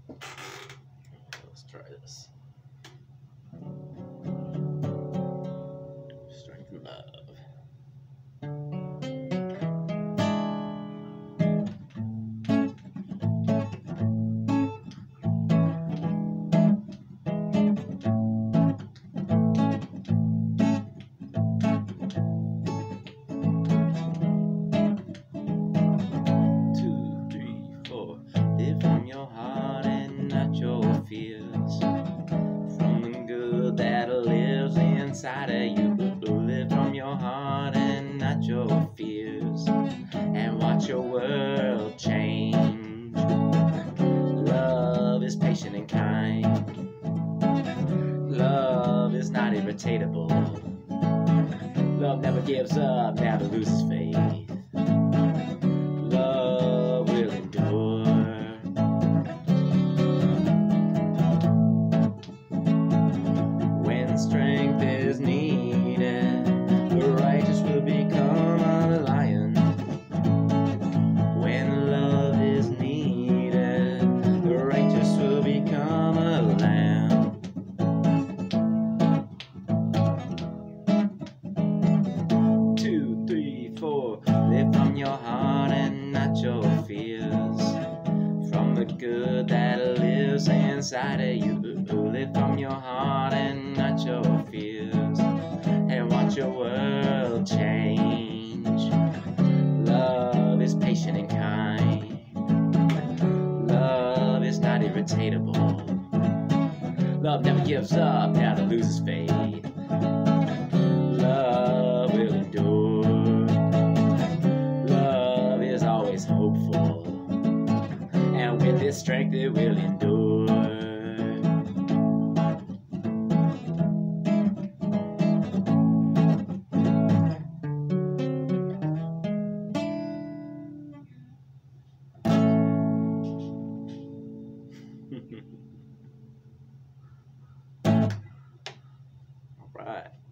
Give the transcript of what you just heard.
Let's try this. Strength and love. 2, 3, 4. Live from your heart and not your fears. From the good that lives inside of you. Live from your heart and not your fears. And watch your world change. Love is patient and kind. Love is not irritatable. Love never gives up, never loses faith. Love will endure. When strength is needed, the righteous will become a lion. When love is needed, the righteous will become a lamb. 2, 3, 4. Live from your heart and not your fears. From the good that lives inside of you. Live from your heart and not your fears. And watch your world change. Love is patient and kind. Love is not irritatable. Love never gives up, never loses faith. Love will endure. Love is always hopeful. And with its strength it will endure. All right.